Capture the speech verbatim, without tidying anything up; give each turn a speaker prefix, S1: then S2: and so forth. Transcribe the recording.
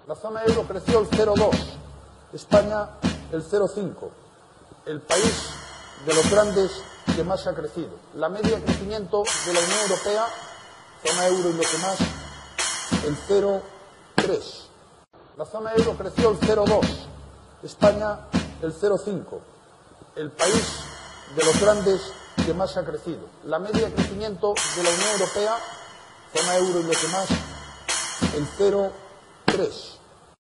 S1: La zona euro creció el cero coma dos, España el cero coma cinco, el país de los grandes que más ha crecido. La media de crecimiento de la Unión Europea, zona euro y lo que más, el cero coma tres. La zona euro creció el cero coma dos, España el cero coma cinco, el país de los grandes que más ha crecido. La media de crecimiento de la Unión Europea, zona euro y lo que más, el cero coma tres.